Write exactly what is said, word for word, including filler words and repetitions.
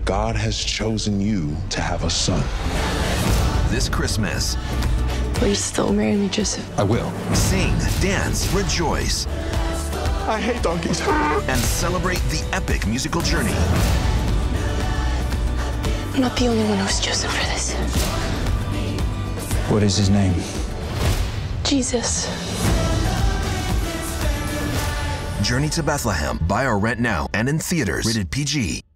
God has chosen you to have a son. This Christmas, Will you still marry me, Joseph? I will. sing, dance, rejoice, I hate donkeys. and celebrate the epic musical journey. I'm not the only one who's chosen for this. What is his name? Jesus. Journey to Bethlehem. Buy or rent now and in theaters. Rated P G.